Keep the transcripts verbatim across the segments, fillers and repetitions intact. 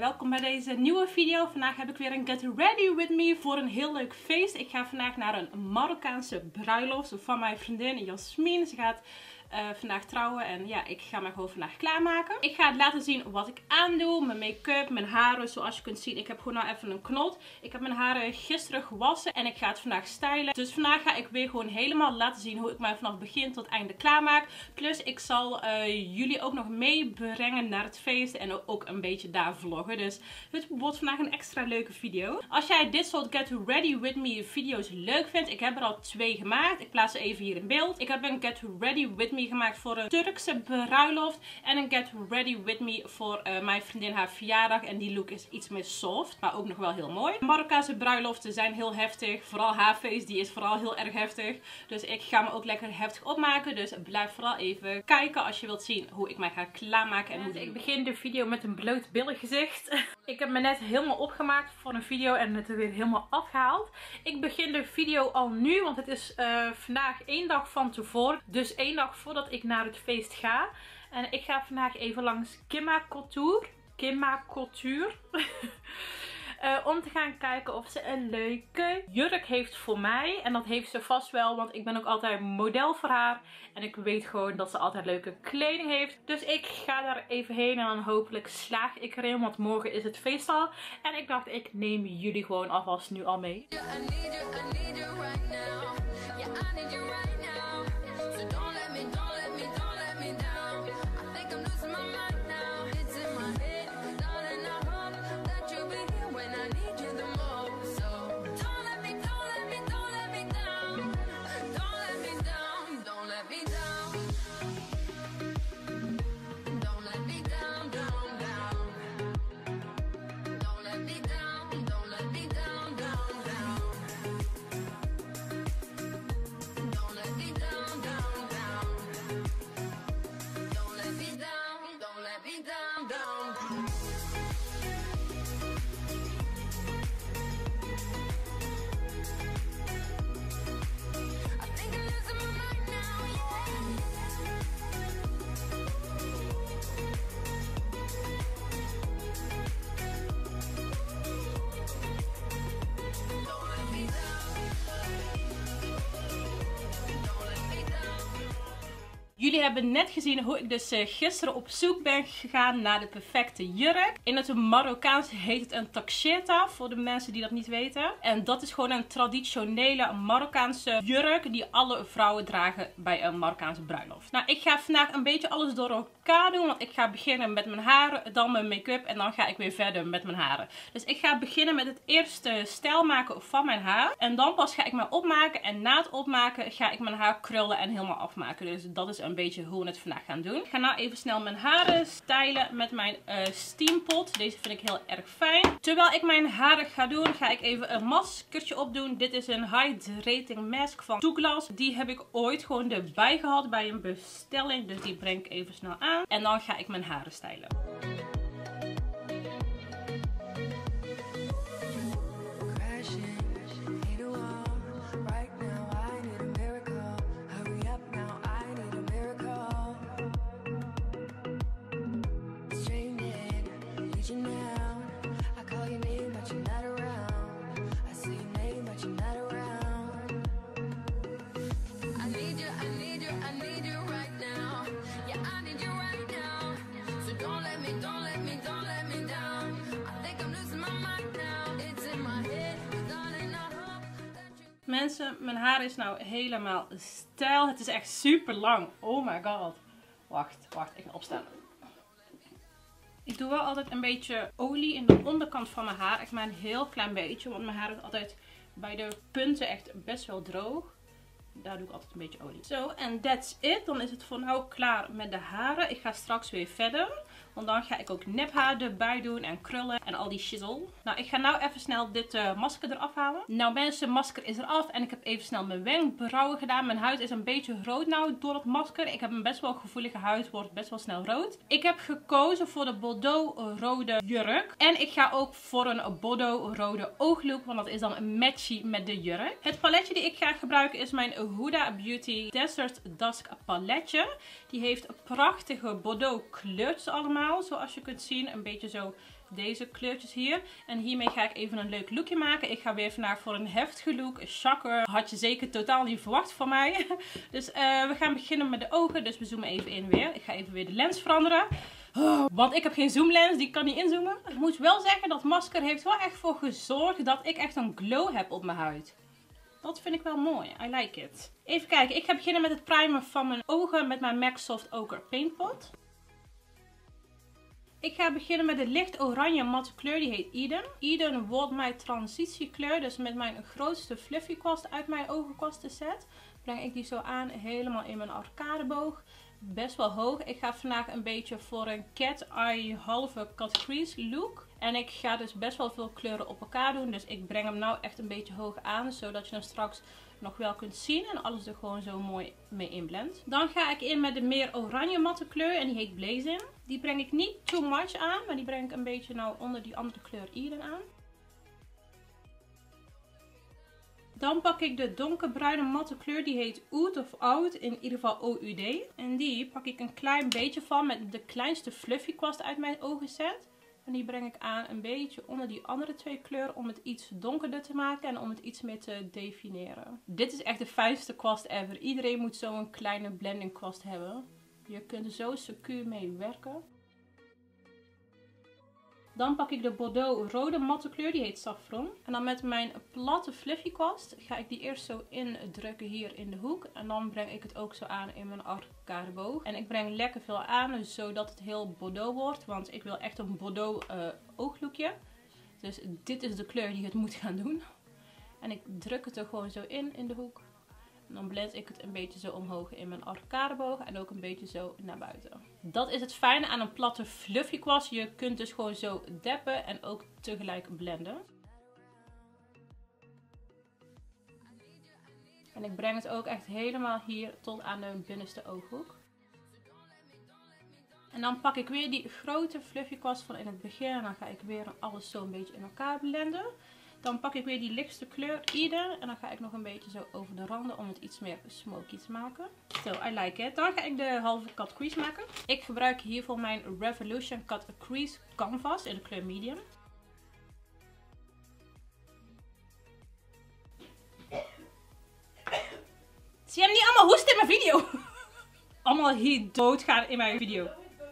welkom bij deze nieuwe video. Vandaag heb ik weer een get ready with me voor een heel leuk feest. Ik ga vandaag naar een Marokkaanse bruiloft van mijn vriendin Jasmin. Ze gaat uh, vandaag trouwen en ja, ik ga me gewoon vandaag klaarmaken. Ik ga het laten zien wat ik aandoe, mijn make-up, mijn haren. Zoals je kunt zien, ik heb gewoon nou even een knot. Ik heb mijn haren gisteren gewassen en ik ga het vandaag stylen. Dus vandaag ga ik weer gewoon helemaal laten zien hoe ik mij vanaf begin tot einde klaarmaak. Plus ik zal uh, jullie ook nog meebrengen naar het feest en ook een beetje daar vloggen. Dus het wordt vandaag een extra leuke video. Als jij dit soort get ready with me video's leuk vindt, ik heb er al twee gemaakt. Ik plaats ze even hier in beeld. Ik heb een get ready with me gemaakt voor een Turkse bruiloft en een get ready with me voor uh, mijn vriendin haar verjaardag. En die look is iets meer soft, maar ook nog wel heel mooi. Marokkaanse bruiloften zijn heel heftig. Vooral haar feest, die is vooral heel erg heftig. Dus ik ga me ook lekker heftig opmaken. Dus blijf vooral even kijken als je wilt zien hoe ik mij ga klaarmaken. En hoe ik begin de video met een bloot billengezicht. Ik heb me net helemaal opgemaakt voor een video en het er weer helemaal afgehaald. Ik begin de video al nu, want het is uh, vandaag één dag van tevoren. Dus één dag voordat ik naar het feest ga. En ik ga vandaag even langs Kima Couture. Kima Couture. Uh, om te gaan kijken of ze een leuke jurk heeft voor mij. En dat heeft ze vast wel, want ik ben ook altijd model voor haar. En ik weet gewoon dat ze altijd leuke kleding heeft. Dus ik ga daar even heen en dan hopelijk slaag ik erin. Want morgen is het feest al. En ik dacht, ik neem jullie gewoon alvast nu al mee. Jullie hebben net gezien hoe ik dus gisteren op zoek ben gegaan naar de perfecte jurk. In het Marokkaans heet het een taksjeta, voor de mensen die dat niet weten. En dat is gewoon een traditionele Marokkaanse jurk die alle vrouwen dragen bij een Marokkaanse bruiloft. Nou, ik ga vandaag een beetje alles door elkaar doen, want ik ga beginnen met mijn haren, dan mijn make-up en dan ga ik weer verder met mijn haren. Dus ik ga beginnen met het eerste stijl maken van mijn haar. En dan pas ga ik mijn opmaken en na het opmaken ga ik mijn haar krullen en helemaal afmaken. Dus dat is een beetje hoe we het vandaag gaan doen. Ik ga nou even snel mijn haren stylen met mijn uh, steampot. Deze vind ik heel erg fijn. Terwijl ik mijn haren ga doen, ga ik even een maskertje opdoen. Dit is een hydrating mask van Douglas. Die heb ik ooit gewoon erbij gehad bij een bestelling. Dus die breng ik even snel aan. En dan ga ik mijn haren stylen. Mensen, mijn haar is nou helemaal stijl. Het is echt super lang. Oh my god. Wacht, wacht. Ik ga opstaan. Ik doe wel altijd een beetje olie in de onderkant van mijn haar. Echt maar een heel klein beetje. Want mijn haar is altijd bij de punten echt best wel droog. Daar doe ik altijd een beetje olie. Zo, en that's it. Dan is het voor nu klaar met de haren. Ik ga straks weer verder. Want dan ga ik ook nephaar erbij doen en krullen en al die shizzle. Nou, ik ga nou even snel dit uh, masker eraf halen. Nou mensen, masker is eraf en ik heb even snel mijn wenkbrauwen gedaan. Mijn huid is een beetje rood nou door het masker. Ik heb een best wel gevoelige huid, wordt best wel snel rood. Ik heb gekozen voor de Bordeaux rode jurk. En ik ga ook voor een Bordeaux rode ooglook, want dat is dan een matchie met de jurk. Het paletje die ik ga gebruiken is mijn Huda Beauty Desert Dusk paletje. Die heeft prachtige Bordeaux kleurtjes allemaal. Zoals je kunt zien, een beetje zo Deze kleurtjes hier. En hiermee ga ik even een leuk lookje maken. Ik ga weer vandaag voor een heftige look. Shocker. Had je zeker totaal niet verwacht van mij. Dus uh, we gaan beginnen met de ogen. Dus we zoomen even in weer. Ik ga even weer de lens veranderen. Oh, want ik heb geen zoomlens. Die kan niet inzoomen. Ik moet wel zeggen dat masker heeft wel echt voor gezorgd dat ik echt een glow heb op mijn huid. Dat vind ik wel mooi. I like it. Even kijken. Ik ga beginnen met het primer van mijn ogen met mijn MAC Soft Ochre Paint Pot. Ik ga beginnen met de licht oranje matte kleur. Die heet Eden. Eden wordt mijn transitiekleur. Dus met mijn grootste fluffy kwast uit mijn ogenkwastenset breng ik die zo aan. Helemaal in mijn arcadeboog. Best wel hoog. Ik ga vandaag een beetje voor een cat eye halve cut crease look. En ik ga dus best wel veel kleuren op elkaar doen. Dus ik breng hem nou echt een beetje hoog aan. Zodat je hem straks nog wel kunt zien. En alles er gewoon zo mooi mee inblendt. Dan ga ik in met de meer oranje matte kleur. En die heet Blazing. Die breng ik niet too much aan. Maar die breng ik een beetje nou onder die andere kleur Eden aan. Dan pak ik de donkerbruine matte kleur. Die heet Oud of Oud. In ieder geval O U D. En die pak ik een klein beetje van met de kleinste fluffy kwast uit mijn ogenset. En die breng ik aan een beetje onder die andere twee kleuren om het iets donkerder te maken en om het iets meer te definiëren. Dit is echt de fijnste kwast ever. Iedereen moet zo'n kleine blending kwast hebben. Je kunt er zo secuur mee werken. Dan pak ik de Bordeaux rode matte kleur, die heet Saffron. En dan met mijn platte fluffy kwast ga ik die eerst zo indrukken hier in de hoek. En dan breng ik het ook zo aan in mijn arcadeboog. En ik breng lekker veel aan, zodat het heel Bordeaux wordt. Want ik wil echt een Bordeaux uh, ooglookje. Dus dit is de kleur die het moet gaan doen. En ik druk het er gewoon zo in, in de hoek. En dan blend ik het een beetje zo omhoog in mijn arcadeboog en ook een beetje zo naar buiten. Dat is het fijne aan een platte fluffy kwast. Je kunt dus gewoon zo deppen en ook tegelijk blenden. En ik breng het ook echt helemaal hier tot aan de binnenste ooghoek. En dan pak ik weer die grote fluffy kwast van in het begin en dan ga ik weer alles zo een beetje in elkaar blenden. Dan pak ik weer die lichtste kleur Eden en dan ga ik nog een beetje zo over de randen om het iets meer smoky te maken. So, I like it. Dan ga ik de halve cut crease maken. Ik gebruik hiervoor mijn Revolution Cut Crease Canvas in de kleur medium. Zie je hem niet allemaal hoesten in mijn video? Allemaal hier doodgaan in mijn video.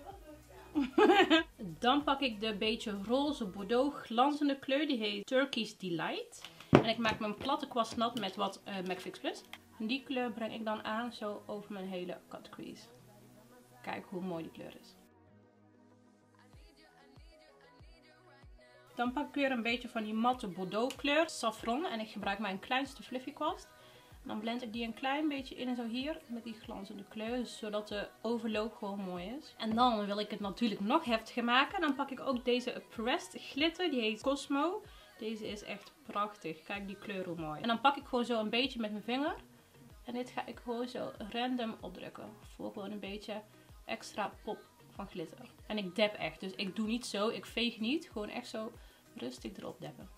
Dan pak ik de beetje roze Bordeaux glanzende kleur. Die heet Turquoise Delight. En ik maak mijn platte kwast nat met wat uh, MAC Fix Plus. En die kleur breng ik dan aan zo over mijn hele cut crease. Kijk hoe mooi die kleur is. Dan pak ik weer een beetje van die matte Bordeaux kleur. Saffron. En ik gebruik mijn kleinste fluffy kwast. Dan blend ik die een klein beetje in en zo hier met die glanzende kleur, zodat de overloop gewoon mooi is. En dan wil ik het natuurlijk nog heftiger maken. Dan pak ik ook deze pressed glitter, die heet Cosmo. Deze is echt prachtig. Kijk die kleur hoe mooi. En dan pak ik gewoon zo een beetje met mijn vinger. En dit ga ik gewoon zo random opdrukken. Voor gewoon een beetje extra pop van glitter. En ik dab echt, dus ik doe niet zo, ik veeg niet. Gewoon echt zo rustig erop dabben.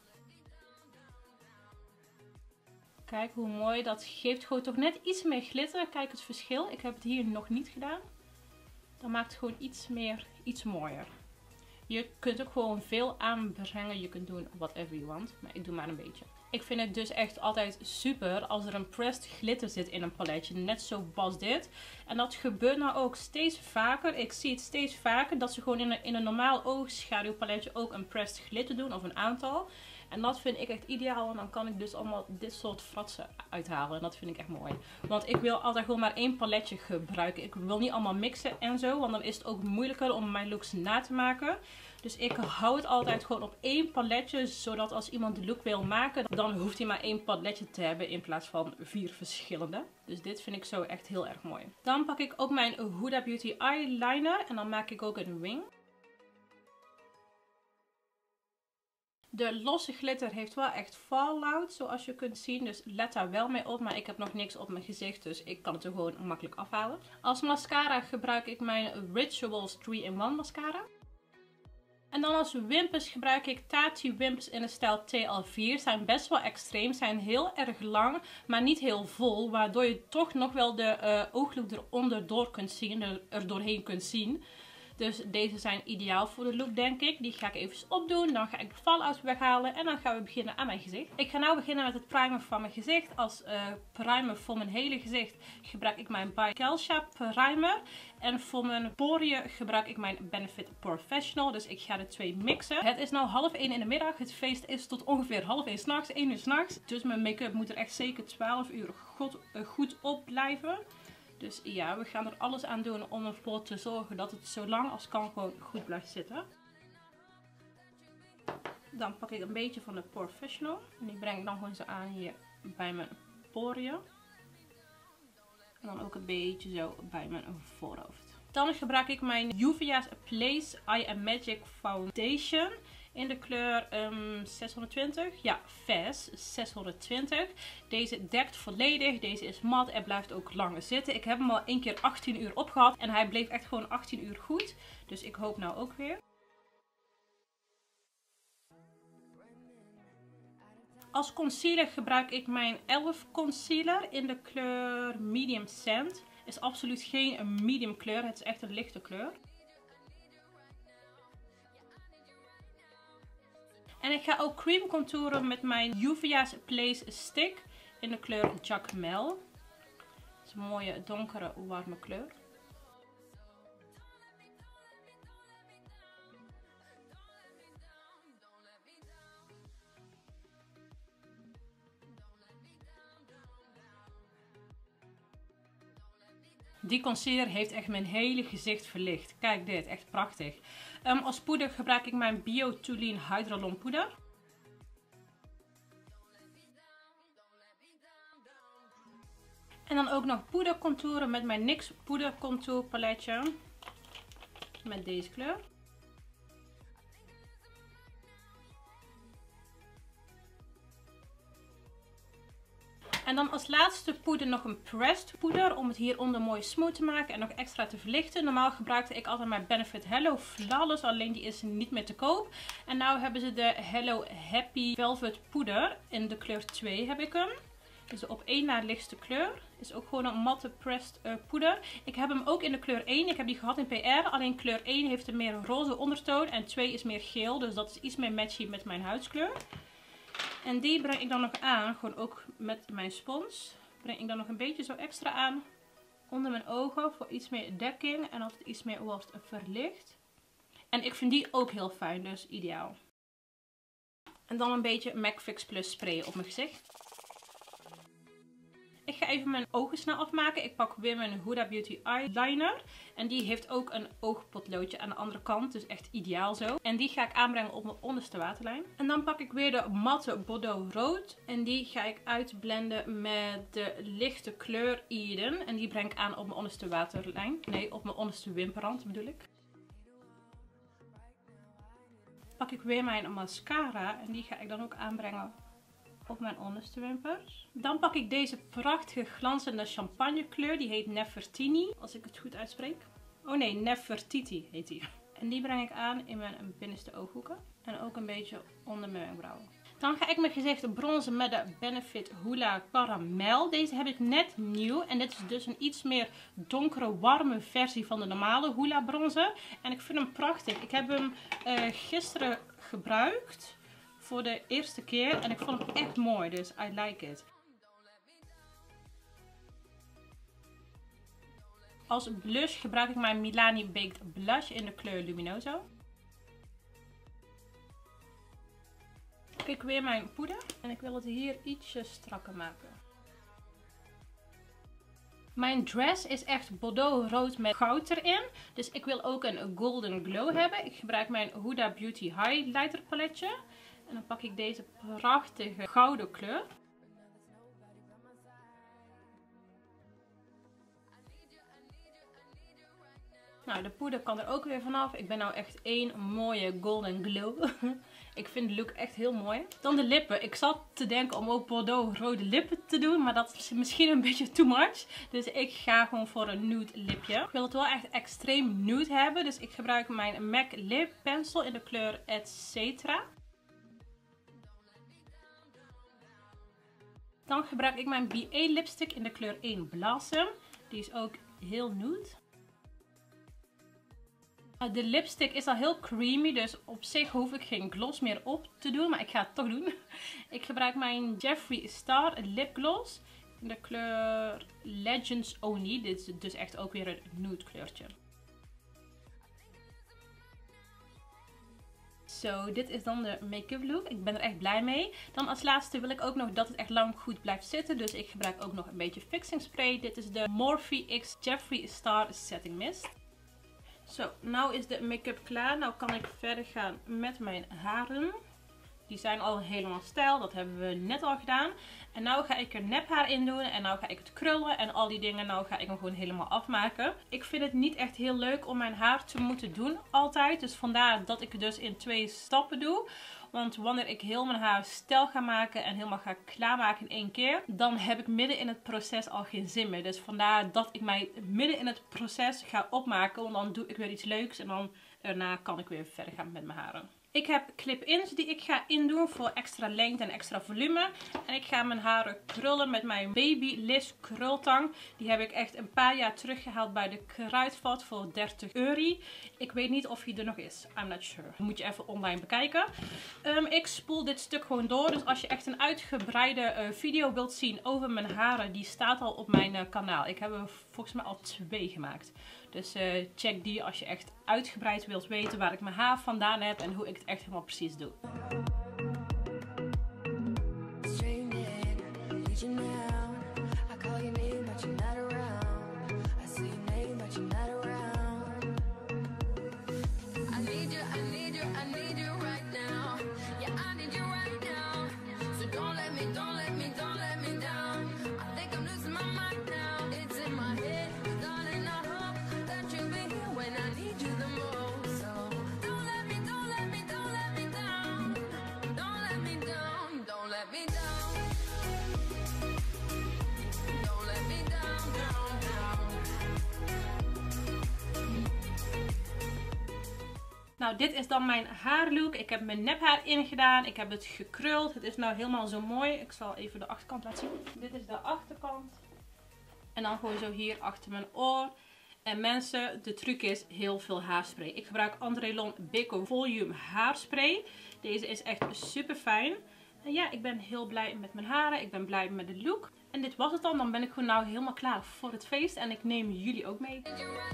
Kijk hoe mooi, dat geeft gewoon toch net iets meer glitter. Kijk het verschil. Ik heb het hier nog niet gedaan. Dan maakt het gewoon iets meer, iets mooier. Je kunt ook gewoon veel aanbrengen. Je kunt doen whatever you want. Maar ik doe maar een beetje. Ik vind het dus echt altijd super als er een pressed glitter zit in een paletje. Net zoals dit. En dat gebeurt nou ook steeds vaker. Ik zie het steeds vaker dat ze gewoon in een, in een normaal oogschaduwpaletje ook een pressed glitter doen. Of een aantal. En dat vind ik echt ideaal. En dan kan ik dus allemaal dit soort fratsen uithalen. En dat vind ik echt mooi. Want ik wil altijd gewoon maar één paletje gebruiken. Ik wil niet allemaal mixen en zo. Want dan is het ook moeilijker om mijn looks na te maken. Dus ik hou het altijd gewoon op één paletje. Zodat als iemand de look wil maken, dan hoeft hij maar één paletje te hebben. In plaats van vier verschillende. Dus dit vind ik zo echt heel erg mooi. Dan pak ik ook mijn Huda Beauty eyeliner. En dan maak ik ook een wing. De losse glitter heeft wel echt fallout, zoals je kunt zien. Dus let daar wel mee op. Maar ik heb nog niks op mijn gezicht, dus ik kan het er gewoon makkelijk afhalen. Als mascara gebruik ik mijn Rituals drie in one mascara. En dan als wimpers gebruik ik Tati wimpers in de stijl T L vier. Zijn best wel extreem, zijn heel erg lang, maar niet heel vol. Waardoor je toch nog wel de uh, ooglook eronder door kunt zien, er, er doorheen kunt zien. Dus deze zijn ideaal voor de look, denk ik. Die ga ik even opdoen. Dan ga ik de fallout weghalen. En dan gaan we beginnen aan mijn gezicht. Ik ga nu beginnen met het primer van mijn gezicht. Als uh, primer voor mijn hele gezicht gebruik ik mijn By Kelsha primer. En voor mijn poriën gebruik ik mijn Benefit Professional. Dus ik ga de twee mixen. Het is nu half één in de middag. Het feest is tot ongeveer half één s'nachts. één uur s'nachts. Dus mijn make-up moet er echt zeker twaalf uur goed, uh, goed op blijven. Dus ja, we gaan er alles aan doen om ervoor te zorgen dat het zo lang als kan gewoon goed blijft zitten. Dan pak ik een beetje van de Professional. En die breng ik dan gewoon zo aan hier bij mijn poriën. En dan ook een beetje zo bij mijn voorhoofd. Dan gebruik ik mijn Juvia's Place Eye and Magic Foundation. In de kleur um, zeshonderdtwintig. Ja, Fez zeshonderdtwintig. Deze dekt volledig. Deze is mat en blijft ook langer zitten. Ik heb hem al één keer achttien uur opgehad. En hij bleef echt gewoon achttien uur goed. Dus ik hoop nou ook weer. Als concealer gebruik ik mijn elf concealer in de kleur Medium Sand. Is absoluut geen medium kleur. Het is echt een lichte kleur. En ik ga ook cream contouren met mijn Juvia's Place Stick in de kleur Jacmel. Het is een mooie donkere warme kleur. Die concealer heeft echt mijn hele gezicht verlicht. Kijk dit, echt prachtig. Um, als poeder gebruik ik mijn Bio-Tulin Hydrolon poeder. En dan ook nog poedercontouren met mijn NYX poedercontour paletje. Met deze kleur. En dan als laatste poeder nog een pressed poeder. Om het hieronder mooi smooth te maken en nog extra te verlichten. Normaal gebruikte ik altijd mijn Benefit Hello Flawless. Alleen die is niet meer te koop. En nu hebben ze de Hello Happy Velvet poeder. In de kleur twee heb ik hem. Dus de op één na lichtste kleur. Is ook gewoon een matte pressed uh, poeder. Ik heb hem ook in de kleur één. Ik heb die gehad in P R. Alleen kleur één heeft een meer roze ondertoon. En twee is meer geel. Dus dat is iets meer matchy met mijn huidskleur. En die breng ik dan nog aan, gewoon ook met mijn spons. Breng ik dan nog een beetje zo extra aan onder mijn ogen voor iets meer dekking en dat het iets meer wordt verlicht. En ik vind die ook heel fijn, dus ideaal. En dan een beetje MAC Fix Plus spray op mijn gezicht. Ik ga even mijn ogen snel afmaken. Ik pak weer mijn Huda Beauty Eyeliner. En die heeft ook een oogpotloodje aan de andere kant. Dus echt ideaal zo. En die ga ik aanbrengen op mijn onderste waterlijn. En dan pak ik weer de matte Bordeaux rood. En die ga ik uitblenden met de lichte kleur Eden. En die breng ik aan op mijn onderste waterlijn. Nee, op mijn onderste wimperrand bedoel ik. Pak ik weer mijn mascara. En die ga ik dan ook aanbrengen op mijn onderste wimpers. Dan pak ik deze prachtige glanzende champagne kleur. Die heet Nefertiti, als ik het goed uitspreek. Oh nee, Nefertiti heet die. En die breng ik aan in mijn binnenste ooghoeken. En ook een beetje onder mijn wenkbrauwen. Dan ga ik mijn gezicht bronzen met de Benefit Hoola Caramel. Deze heb ik net nieuw. En dit is dus een iets meer donkere, warme versie van de normale Hoola bronzer. En ik vind hem prachtig. Ik heb hem uh, gisteren gebruikt. Voor de eerste keer. En ik vond hem echt mooi. Dus I like it. Als blush gebruik ik mijn Milani Baked Blush in de kleur Luminoso. Pak ik weer mijn poeder. En ik wil het hier ietsje strakker maken. Mijn dress is echt Bordeaux rood met goud erin. Dus ik wil ook een golden glow hebben. Ik gebruik mijn Huda Beauty Highlighter paletje. En dan pak ik deze prachtige gouden kleur. Nou, de poeder kan er ook weer vanaf. Ik ben nou echt één mooie golden glow. Ik vind de look echt heel mooi. Dan de lippen. Ik zat te denken om ook Bordeaux rode lippen te doen. Maar dat is misschien een beetje too much. Dus ik ga gewoon voor een nude lipje. Ik wil het wel echt extreem nude hebben. Dus ik gebruik mijn MAC Lip Pencil in de kleur Et cetera. Dan gebruik ik mijn B A lipstick in de kleur één Blossom. Die is ook heel nude. De lipstick is al heel creamy, dus op zich hoef ik geen gloss meer op te doen, maar ik ga het toch doen. Ik gebruik mijn Jeffree Star lipgloss in de kleur Legends Only. Dit is dus echt ook weer een nude kleurtje. Zo, dit is dan de make-up look. Ik ben er echt blij mee. Dan als laatste wil ik ook nog dat het echt lang goed blijft zitten. Dus ik gebruik ook nog een beetje fixing spray. Dit is de Morphe X Jeffree Star Setting Mist. Zo, nou is de make-up klaar. Nou kan ik verder gaan met mijn haren. Die zijn al helemaal stijl. Dat hebben we net al gedaan. En nu ga ik er nephaar in doen. En nu ga ik het krullen en al die dingen. Nou ga ik hem gewoon helemaal afmaken. Ik vind het niet echt heel leuk om mijn haar te moeten doen altijd. Dus vandaar dat ik het dus in twee stappen doe. Want wanneer ik heel mijn haar stijl ga maken en helemaal ga klaarmaken in één keer, dan heb ik midden in het proces al geen zin meer. Dus vandaar dat ik mij midden in het proces ga opmaken. Want dan doe ik weer iets leuks en dan daarna kan ik weer verder gaan met mijn haren. Ik heb clip-ins die ik ga indoen voor extra lengte en extra volume. En ik ga mijn haren krullen met mijn Babyliss krultang. Die heb ik echt een paar jaar teruggehaald bij de Kruidvat voor dertig euro. Ik weet niet of die er nog is. I'm not sure. Moet je even online bekijken. Um, ik spoel dit stuk gewoon door. Dus als je echt een uitgebreide uh, video wilt zien over mijn haren, die staat al op mijn uh, kanaal. Ik heb er volgens mij al twee gemaakt. Dus uh, check die als je echt uitgebreid wilt weten waar ik mijn haar vandaan heb en hoe ik het echt helemaal precies doe. Nou, dit is dan mijn haarlook. Ik heb mijn nephaar ingedaan. Ik heb het gekruld. Het is nou helemaal zo mooi. Ik zal even de achterkant laten zien. Dit is de achterkant. En dan gewoon zo hier achter mijn oor. En mensen, de truc is heel veel haarspray. Ik gebruik Andrelon Beko Volume haarspray. Deze is echt super fijn. En ja, ik ben heel blij met mijn haren. Ik ben blij met de look. En dit was het dan. Dan ben ik gewoon nou helemaal klaar voor het feest. En ik neem jullie ook mee.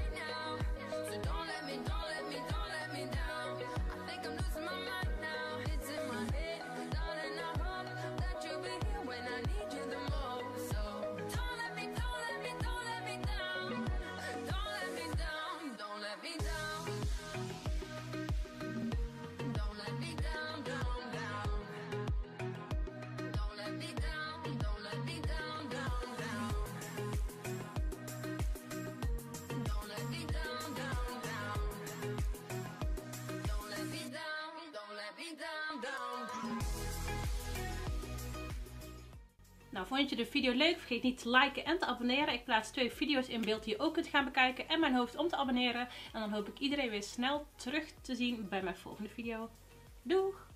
Nou, vond je de video leuk? Vergeet niet te liken en te abonneren. Ik plaats twee video's in beeld die je ook kunt gaan bekijken. En mijn hoofd om te abonneren. En dan hoop ik iedereen weer snel terug te zien bij mijn volgende video. Doeg!